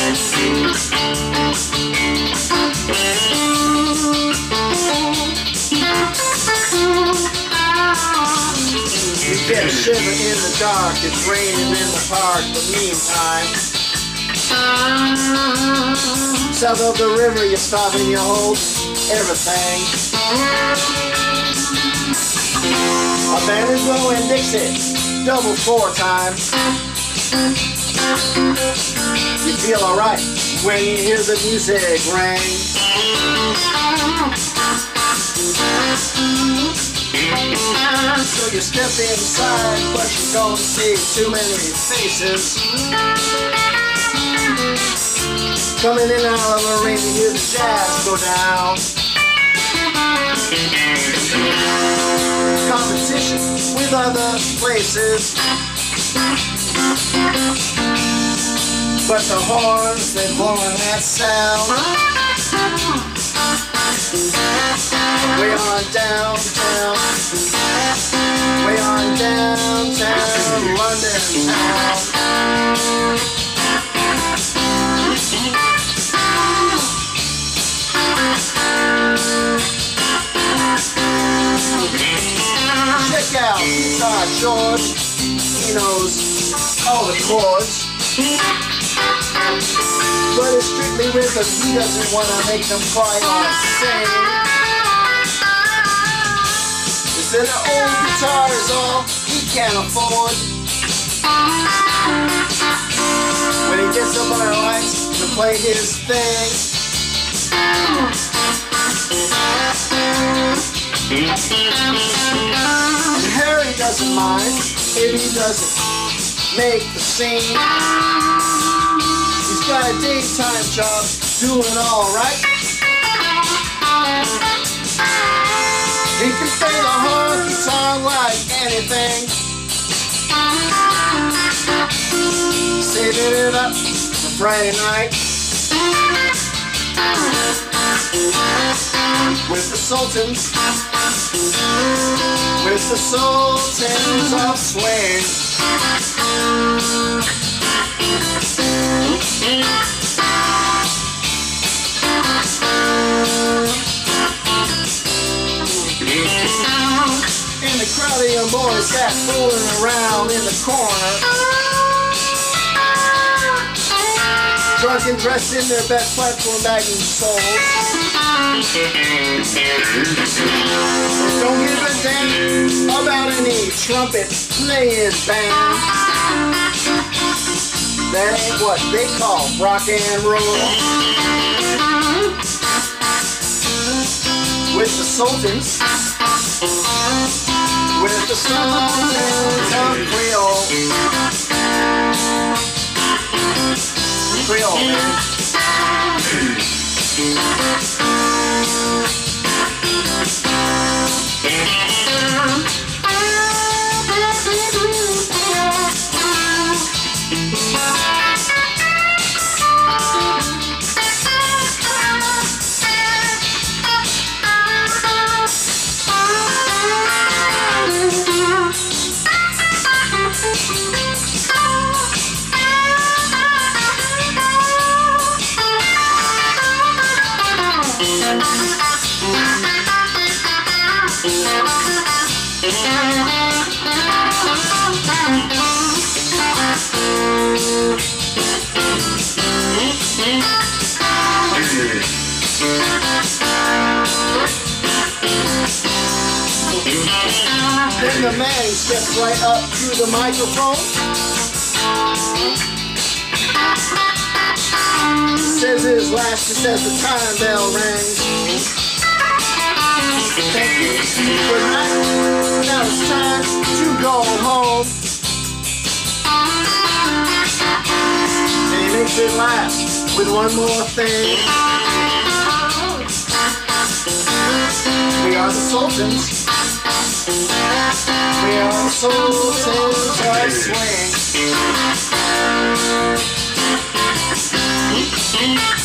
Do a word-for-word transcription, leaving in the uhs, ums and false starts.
You get a shiver in the dark, it's raining in the park, but meantime, south of the river you stop and you hold everything. A band is blowing Dixie, double four time. You feel alright when you hear the music ring. So you step inside, but you don't see too many faces. Coming in out of the rain, you hear the jazz go down. Competition with other places, but the horns, they're blowing that sound. Way on downtown, way on downtown, London town. Check out Guitar George, he knows all the chords, but it's strictly rhythm, he doesn't want to make them cry or sing. He said the old guitar is all he can afford. When he gets up on the lights to play his thing, and Harry doesn't mind if he doesn't make the scene. He's got a daytime job doing alright. He can play the honky tonk like anything, saving it up for Friday night with the Sultans, with the Sultans of Swing. In the crowd of young boys sat fooling around in the corner, drunk and dressed in their best platform bagging souls. Don't give a damn about any trumpet playing band. That ain't what they call rock and roll. With the Sultans, with the Sultans of Creole. Creole, man. Then the man steps right up to the microphone, says his last just as the time bell rings. Thank you. Good night. Now it's time to go home. And he makes it last with one more thing. We are the Sultans. We are the Sultans of Swing.